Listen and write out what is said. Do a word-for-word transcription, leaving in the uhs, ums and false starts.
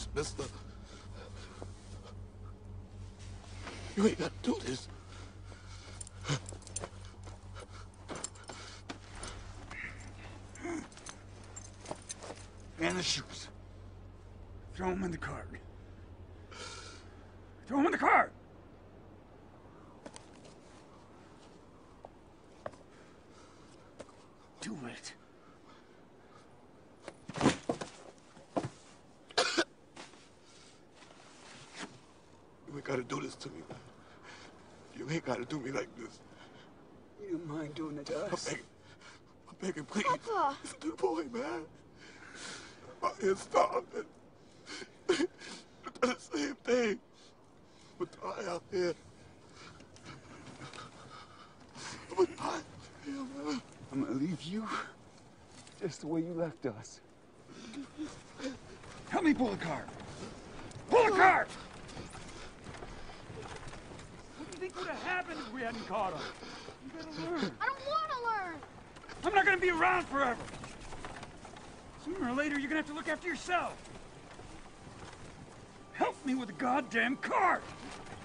this, mister. You ain't gotta do this. And the shoes. Throw them in the cart. Throw them in the cart! Do it. You ain't gotta do this to me. You ain't gotta do me like this. You don't mind doing it to I'm us? begging. I'm begging, please. Papa! Listen to the boy, man. I'm out here starving. You've done the same thing. But die out here. I'm gonna die out here, man. I'm gonna leave you just the way you left us. Help me pull the cart. Pull the cart! What do you think would have happened if we hadn't caught him? You gotta learn. I don't want to learn! I'm not gonna be around forever. Sooner or later, you're gonna have to look after yourself. Help me with the goddamn cart!